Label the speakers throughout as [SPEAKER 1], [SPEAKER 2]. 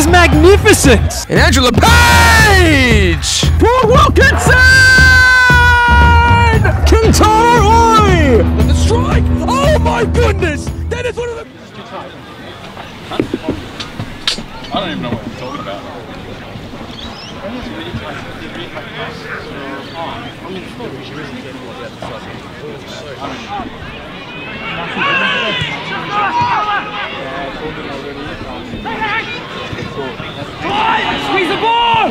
[SPEAKER 1] is magnificent!
[SPEAKER 2] And Angela Page!
[SPEAKER 1] Paul Wilkinson! Kintara Oi!
[SPEAKER 2] The strike! Oh my goodness! That is one of the...
[SPEAKER 3] I don't even know what you're talking about.
[SPEAKER 1] Squeeze the ball!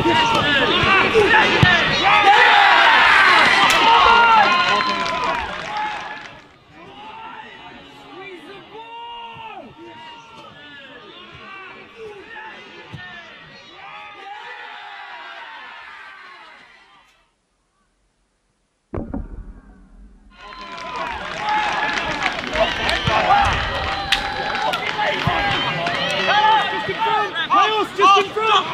[SPEAKER 1] Just in front!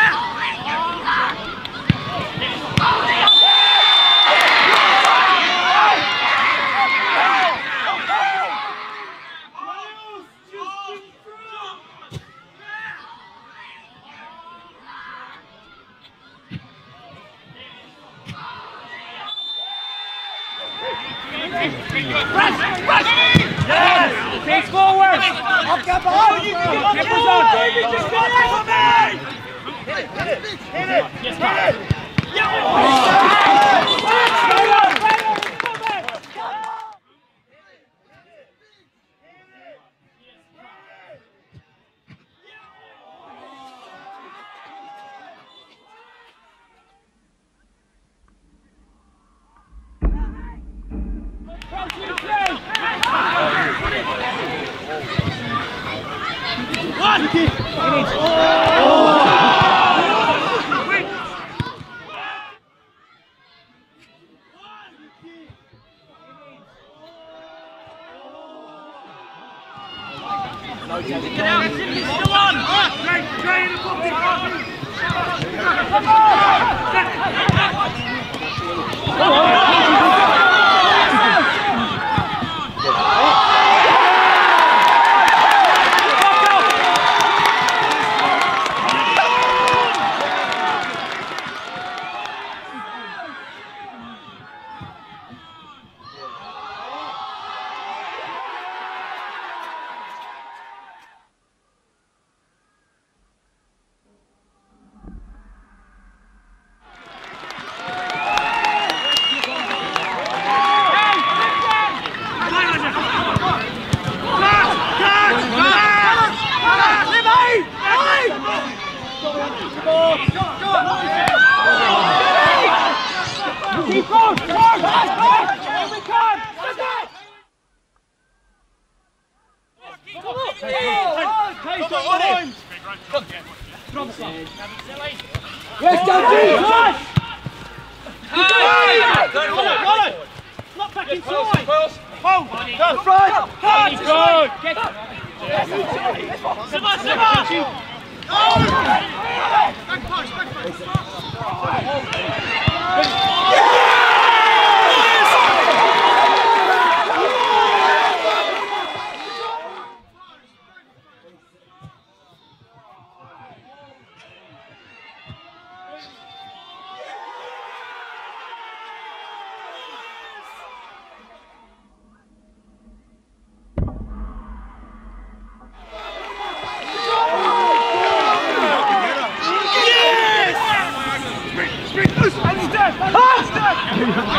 [SPEAKER 1] Yes! Face forward! Up, get behind! Keepers on! Just go away from me! Hit it! Hit it! Hit it! Yes, hit it! Get out! Still on! Keep going! Here we come! Yes, don't do it! Not back inside! Hold! Go front! Keep going! Get up! Simba! Back post! Yes!